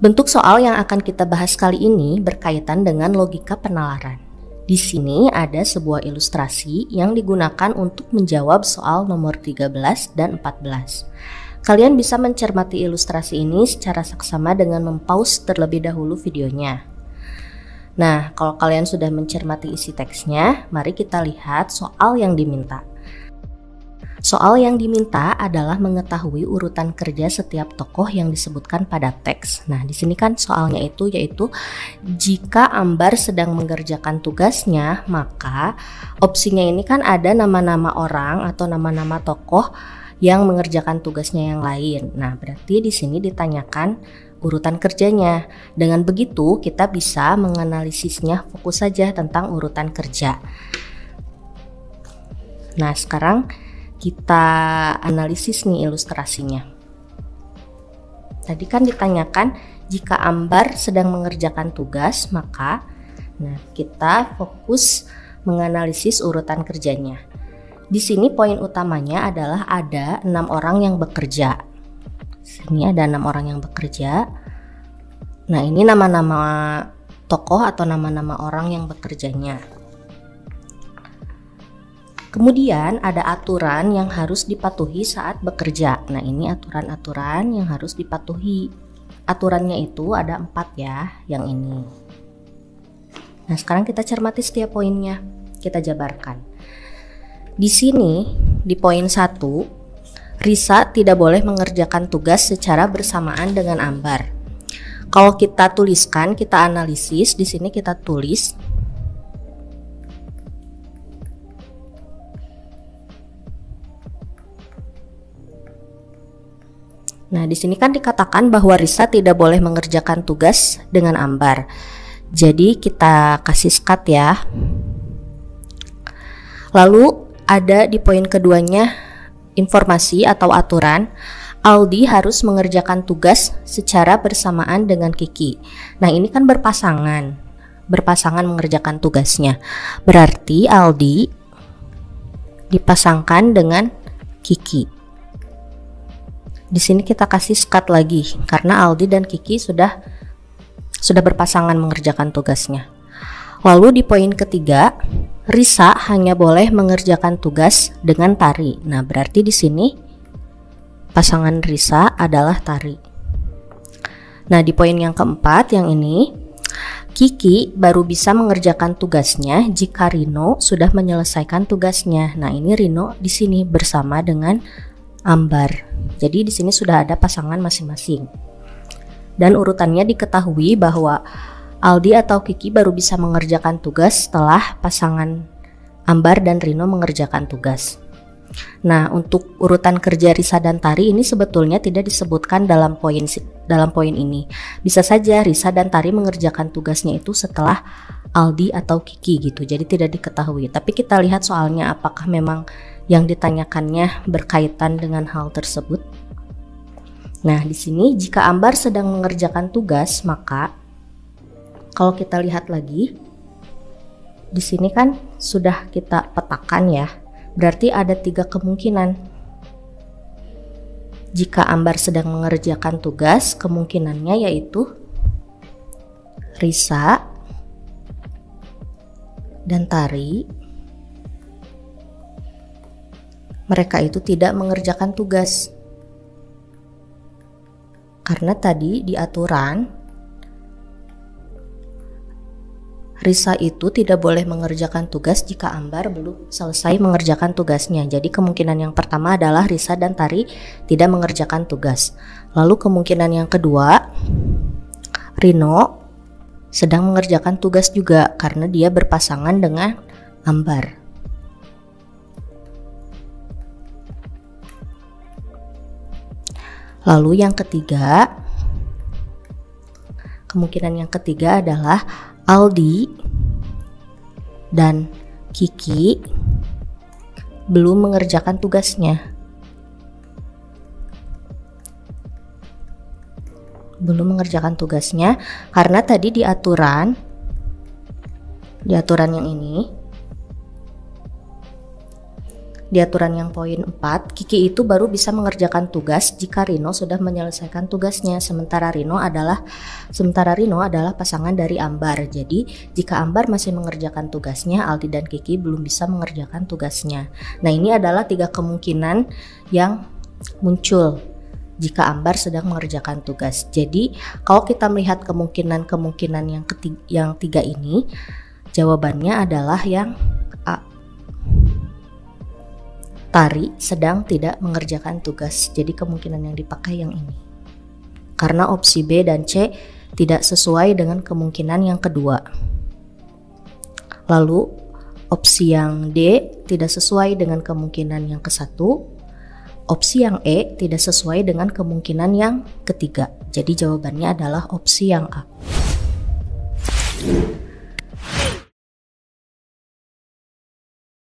Bentuk soal yang akan kita bahas kali ini berkaitan dengan logika penalaran. Di sini ada sebuah ilustrasi yang digunakan untuk menjawab soal nomor 13 dan 14. Kalian bisa mencermati ilustrasi ini secara saksama dengan mempause terlebih dahulu videonya. Nah, kalau kalian sudah mencermati isi teksnya, mari kita lihat soal yang diminta. Soal yang diminta adalah mengetahui urutan kerja setiap tokoh yang disebutkan pada teks. Nah, di sini kan soalnya yaitu jika Ambar sedang mengerjakan tugasnya, maka opsinya ini kan ada nama-nama orang atau nama-nama tokoh yang mengerjakan tugasnya yang lain. Nah, berarti di sini ditanyakan urutan kerjanya. Dengan begitu, kita bisa menganalisisnya fokus saja tentang urutan kerja. Nah, sekarang kita analisis nih ilustrasinya. Tadi kan ditanyakan jika Ambar sedang mengerjakan tugas, maka kita fokus menganalisis urutan kerjanya. Di sini poin utamanya adalah ada 6 orang yang bekerja. Sini ada 6 orang yang bekerja. Nah, ini nama-nama tokoh atau nama-nama orang yang bekerjanya. Kemudian ada aturan yang harus dipatuhi saat bekerja. Nah, ini aturan-aturan yang harus dipatuhi. Aturannya itu ada 4 ya, yang ini. Nah, sekarang kita cermati setiap poinnya. Kita jabarkan. Di sini, di poin 1, Risa tidak boleh mengerjakan tugas secara bersamaan dengan Ambar. Kalau kita tuliskan, kita analisis, di sini kita tulis Nah, di sini kan dikatakan bahwa Risa tidak boleh mengerjakan tugas dengan Ambar. Jadi kita kasih skat ya. Lalu ada di poin keduanya informasi atau aturan. Aldi harus mengerjakan tugas secara bersamaan dengan Kiki. Nah, ini kan berpasangan mengerjakan tugasnya. Berarti Aldi dipasangkan dengan Kiki. Di sini kita kasih skat lagi karena Aldi dan Kiki sudah berpasangan mengerjakan tugasnya. Lalu di poin ketiga, Risa hanya boleh mengerjakan tugas dengan Tari. Nah, berarti di sini pasangan Risa adalah Tari. Nah, di poin yang keempat yang ini, Kiki baru bisa mengerjakan tugasnya jika Rino sudah menyelesaikan tugasnya. Nah, ini Rino di sini bersama dengan Ambar. Jadi di sini sudah ada pasangan masing-masing. Dan urutannya diketahui bahwa Aldi atau Kiki baru bisa mengerjakan tugas setelah pasangan Ambar dan Rino mengerjakan tugas. Nah, untuk urutan kerja Risa dan Tari ini sebetulnya tidak disebutkan dalam poin ini. Bisa saja Risa dan Tari mengerjakan tugasnya itu setelah Aldi atau Kiki gitu. Jadi tidak diketahui. Tapi kita lihat soalnya apakah memang yang ditanyakannya berkaitan dengan hal tersebut. Nah, di sini jika Ambar sedang mengerjakan tugas, maka kalau kita lihat lagi, di sini kan sudah kita petakan ya. Berarti ada 3 kemungkinan. Jika Ambar sedang mengerjakan tugas, kemungkinannya yaitu Risa dan Tari. Mereka itu tidak mengerjakan tugas. Karena tadi di aturan, Risa itu tidak boleh mengerjakan tugas jika Ambar belum selesai mengerjakan tugasnya. Jadi kemungkinan yang pertama adalah Risa dan Tari tidak mengerjakan tugas. Lalu kemungkinan yang kedua, Rino sedang mengerjakan tugas juga karena dia berpasangan dengan Ambar. Lalu yang ketiga, kemungkinan yang ketiga adalah Aldi dan Kiki belum mengerjakan tugasnya. Karena tadi di aturan yang ini di aturan yang poin 4, Kiki itu baru bisa mengerjakan tugas jika Rino sudah menyelesaikan tugasnya, sementara Rino adalah pasangan dari Ambar. Jadi jika Ambar masih mengerjakan tugasnya, Aldi dan Kiki belum bisa mengerjakan tugasnya. Nah, ini adalah 3 kemungkinan yang muncul jika Ambar sedang mengerjakan tugas. Jadi kalau kita melihat kemungkinan yang 3 ini, jawabannya adalah yang A. Tari sedang tidak mengerjakan tugas. Jadi kemungkinan yang dipakai yang ini. Karena opsi B dan C tidak sesuai dengan kemungkinan yang kedua. Lalu opsi yang D tidak sesuai dengan kemungkinan yang ke-1. Opsi yang E tidak sesuai dengan kemungkinan yang ketiga. Jadi jawabannya adalah opsi yang A.